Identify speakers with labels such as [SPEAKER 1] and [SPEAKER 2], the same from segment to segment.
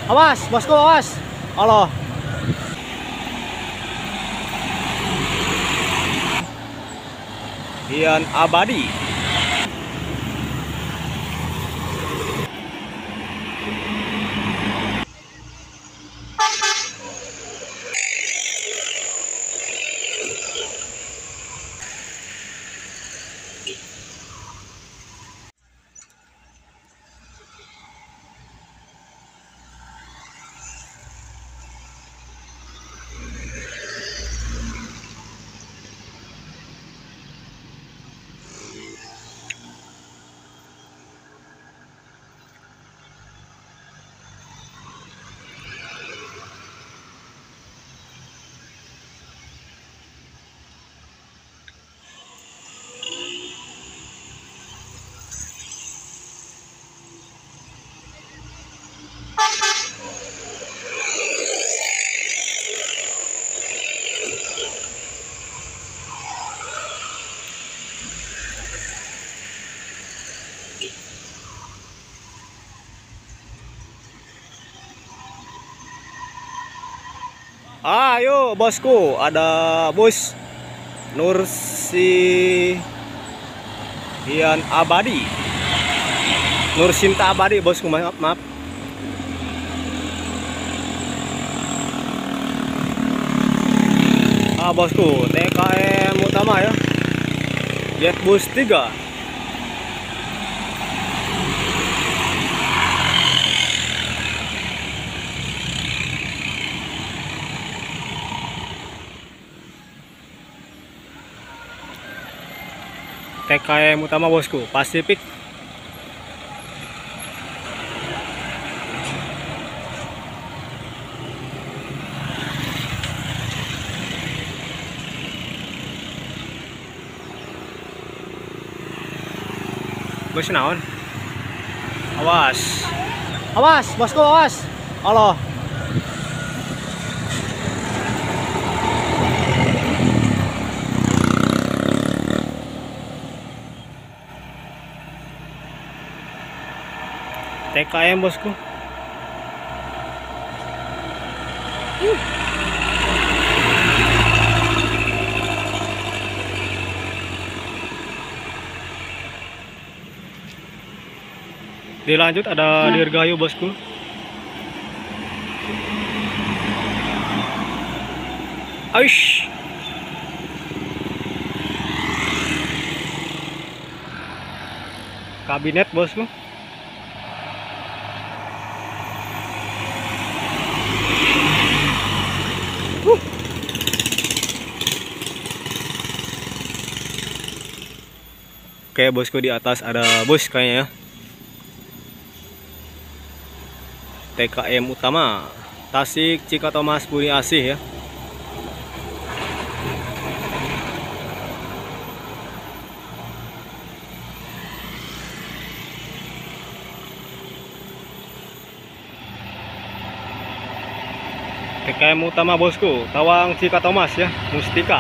[SPEAKER 1] Awas, bosku, awas. Allah. Ian Abadi. Ayo bosku, ada bus Nursian Abadi, Nursinta Abadi bosku, maaf. Bosku, TKM utama ya, Jetbus 3. TKM utama bosku, Pasifik. Bos naon? Awas. Awas, bosku, awas. Allah. TKM bosku. Dilanjut ada Dirgahayu bosku. Aish. Kabinet bosku. Oke bosku, di atas ada bus kayaknya ya. TKM utama Tasik Cikatomas Bumi Asih ya. TKM utama bosku, Tawang Cikatomas ya, Mustika.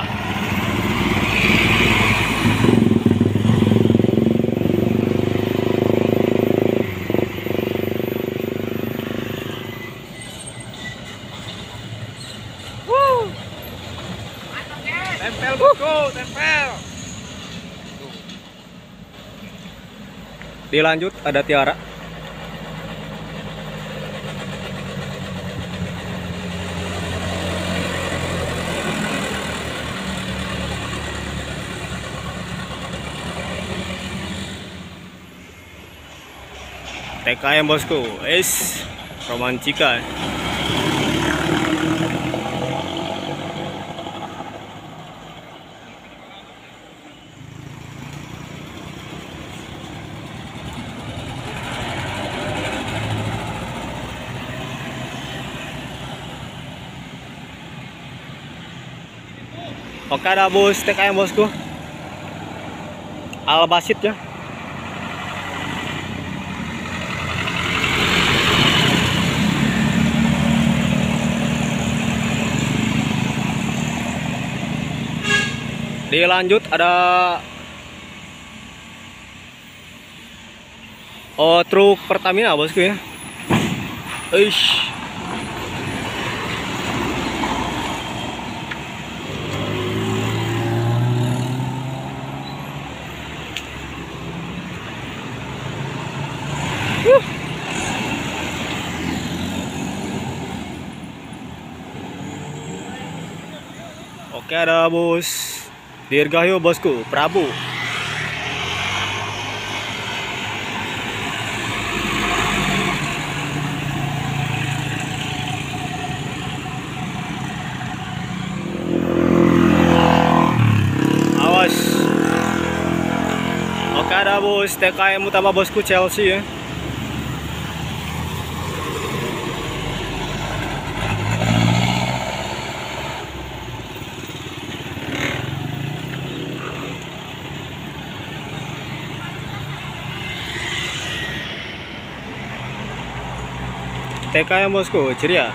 [SPEAKER 2] Tempel bosku, tempel.
[SPEAKER 1] Dilanjut ada Tiara. TKM bosku, Romantika. Oke, ada bus TKM bosku, Al-Basit ya. Dilanjut ada truk Pertamina bosku ya. Eish. Oke, ada bos Dirgahayu bosku, Prabu. Awas. Oke, ada bos TKM utama bosku Chelsea ya. TKM bosku, ceria.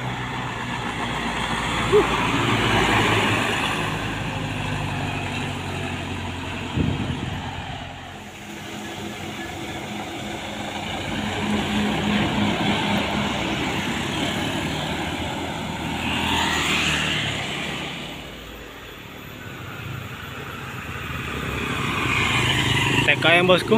[SPEAKER 1] TKM bosku.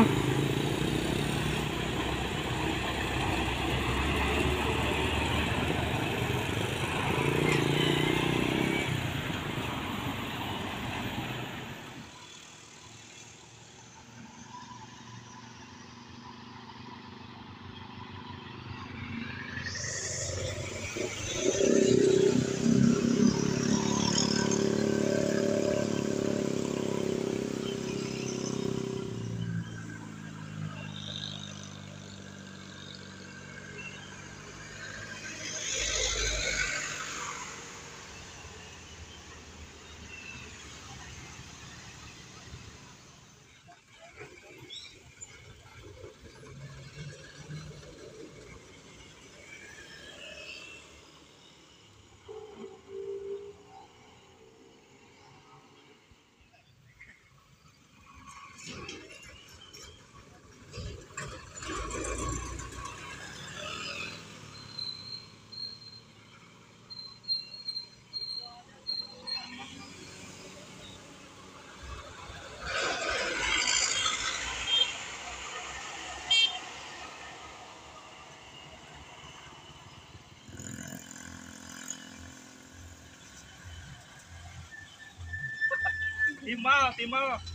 [SPEAKER 2] Timal, timal.